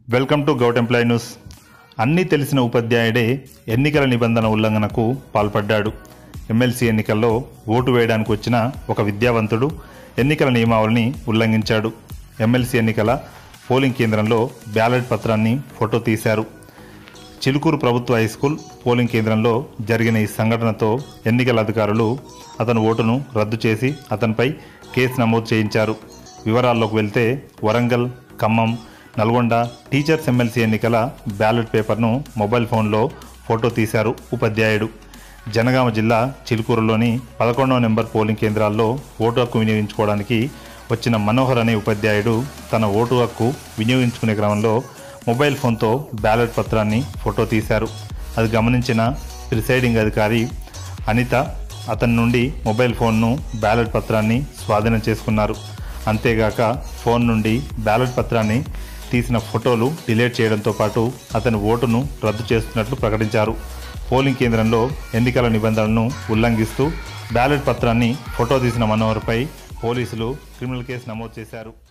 Welcome to govt employ news. అన్నీ తెలిసిన ఉపాధ్యాయుడే ఎన్నికల నిబంధన ఉల్లంఘనకు పాల్పడ్డాడు. ఎమ్మెల్సీ ఎన్నికల్లో ఓటు వేయడానికి వచ్చిన ఒక విద్యావంతుడు ఎన్నికల నియమావళిని ఉల్లంఘించాడు. ఎమ్మెల్సీ ఎన్నికల పోలింగ్ కేంద్రంలో బ్యాలెట్ పత్రాన్ని ఫోటో తీశారు. చిలుకూరు ప్రభుత్వ హైస్కూల్ పోలింగ్ కేంద్రంలో జరిగిన ఈ సంఘటనతో ఎన్నికల అధికారులు అతని ఓటును రద్దు చేసి అతనిపై కేసు నమోదు చేయించారు. వివరాల్లోకి వెళ్తే వరంగల్, ఖమ్మం, నల్గొండ టీచర్స్ ఎమ్మెల్సీ ఎన్నికల బ్యాలెట్ పేపర్ను మొబైల్ ఫోన్లో ఫోటో తీశారు ఉపాధ్యాయుడు. జనగామ జిల్లా చిలుకూరులోని 11వ నెంబర్ పోలింగ్ కేంద్రాల్లో ఓటు హక్కు వినియోగించుకోవడానికి వచ్చిన మనోహర్ అనే ఉపాధ్యాయుడు తన ఓటు హక్కు వినియోగించుకునే క్రమంలో మొబైల్ ఫోన్తో బ్యాలెట్ పత్రాన్ని ఫోటో తీశారు. అది గమనించిన ప్రిసైడింగ్ అధికారి అనిత అతని నుండి మొబైల్ ఫోన్ను, బ్యాలెట్ పత్రాన్ని స్వాధీనం చేసుకున్నారు. అంతేగాక ఫోన్ నుండి బ్యాలెట్ పత్రాన్ని తీసిన ఫోటోలు డిలీట్ చేయడంతో పాటు అతని ఓటును రద్దు చేస్తున్నట్లు ప్రకటించారు. పోలింగ్ కేంద్రంలో ఎన్నికల నిబంధనలను ఉల్లంఘిస్తూ బ్యాలెట్ పత్రాన్ని ఫోటో తీసిన మనోహర్పై పోలీసులు క్రిమినల్ కేసు నమోదు చేశారు.